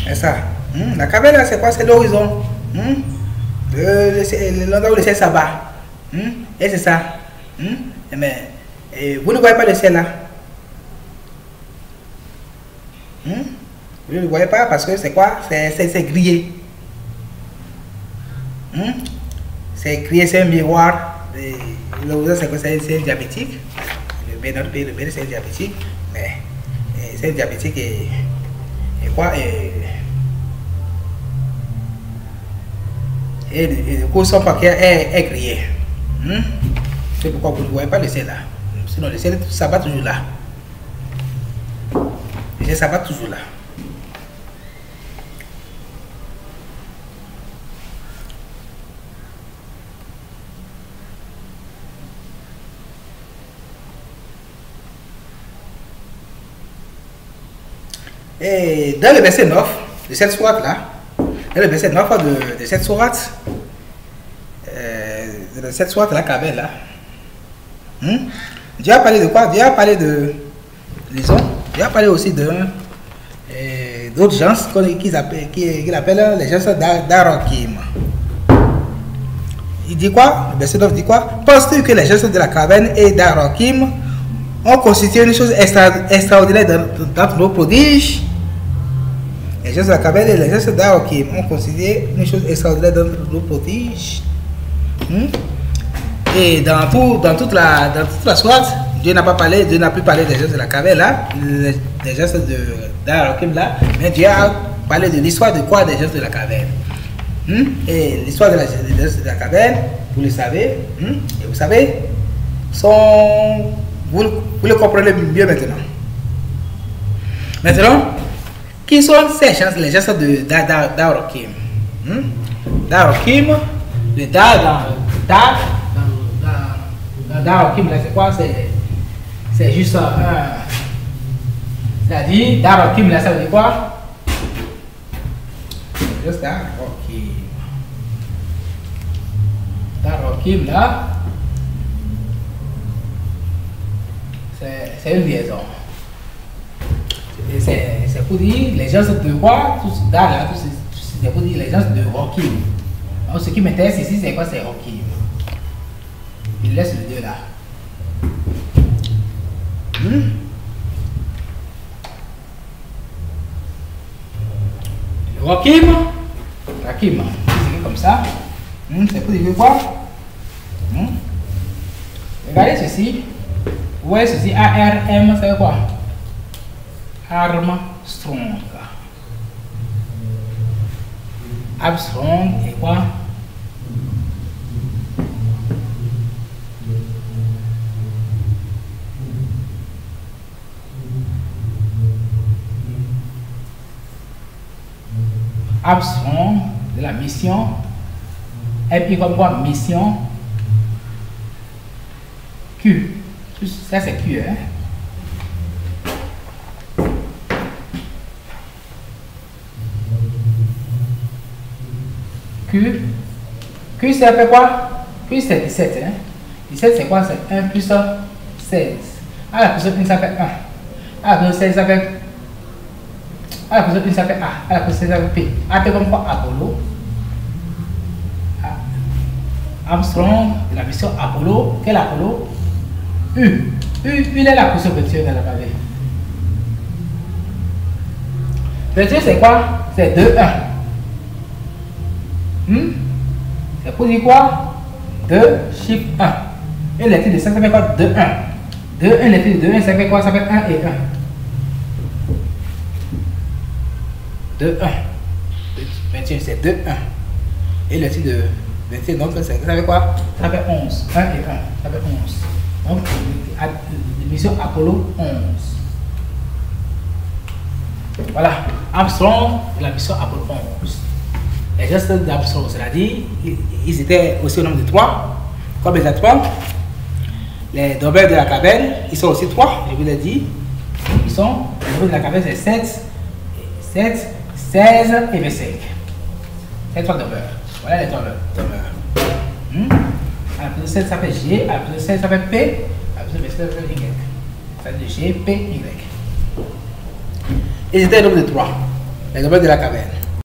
C'est ça. La caverne là, c'est quoi? C'est l'horizon. L'endroit où le ciel s'abat. Et c'est ça. Mais vous ne voyez pas le ciel là. Vous ne le voyez pas parce que c'est quoi? C'est grillé. C'est grillé, c'est un miroir. L'horizon, c'est quoi? C'est diabétique. Notre pays, le pays, c'est diabétique. Mais c'est diabétique et quoi? Et du coup, son paquet est grillé. C'est pourquoi vous ne voyez pas le ciel là. Sinon, le ciel, ça va toujours là. Le ciel, ça va toujours là. Et dans le verset 9 de cette sourate là, dans le verset 9 de cette sourate, la caverne là, Dieu a parlé de quoi? Dieu a parlé de, disons, Dieu a parlé aussi de d'autres gens qu'il appelle les gens d'Arokim. Il dit quoi? Le verset 9 dit quoi? Penses-tu que les gens de la caverne et d'Arokim ont constitué une chose extraordinaire dans nos prodiges? Les gens de la caverne et les gens d'Arokim ont considéré une chose extraordinaire dans nos prodiges. Et dans toute la soirée, Dieu n'a plus parlé des gens de la caverne là, des gens d'Arokim là, mais Dieu a parlé de l'histoire de quoi? Des gens de la caverne. Et l'histoire de la caverne, vous le savez, et vous savez, vous le comprenez mieux maintenant. Maintenant, qui sont ces gens, les gens d'Arokim? D'Arokim, le d'Arokim, c'est quoi? C'est juste c'est-à-dire, d'Arokim, là, ça veut dire quoi? Juste d'Arokim. D'Arokim, là, c'est une liaison. C'est pour dire les gens de quoi? C'est pour dire les gens de Rokim. Donc, ce qui m'intéresse ici, c'est quoi? C'est Rokim. Il laisse le 2 là. Rokim, c'est comme ça. C'est pour dire quoi? Regardez ceci. Vous voyez ceci, ARM, c'est quoi? Armstrong. Armstrong et quoi? Armstrong de la mission. Et puis comme quoi? Mission Q. Ça c'est Q, hein? Q ça fait quoi? Q c'est 17, hein? 17 c'est quoi? C'est 1 plus 16. Ah, la plus 1 ça fait 1. Ah, la plus 16 ça fait... Ah, la plus 1 ça fait A. Ah, la plus 16 ça fait P. A fait comme quoi? Apollo. Armstrong de la mission Apollo. Quel Apollo? U est la position virtuelle dans la pavé. Virtuelle c'est quoi? C'est 2, 1. C'est pour dire quoi? 2 chiffre 1. Une lettre de 5 ça fait quoi? 2, 1. 2, 1 lettre de 2, 1 ça fait quoi? Ça fait 1 et 1. 2, 1. 21 c'est 2, 1. Et le titre de 21 donc ça fait quoi? Ça fait 11. 1 et 1. Ça fait 11. Donc, la mission Apollo 11. Voilà. Armstrong et la mission Apollo 11. Les gestes d'Armstrong, c'est-à-dire, ils étaient aussi au nombre de 3. Comme les 3. Les dormeurs de la caverne, ils sont aussi 3, je vous l'ai dit. Ils sont, les dormeurs de la caverne, c'est 7, 16 et 25. C'est 3 dormeurs. Voilà les dormeurs. À la plus de 7, ça fait G, à la plus de 16, ça fait P, à la plus de 27, ça fait Y. Ça fait G, P, Y. Ils étaient un nombre de 3. Les domaines de la caverne.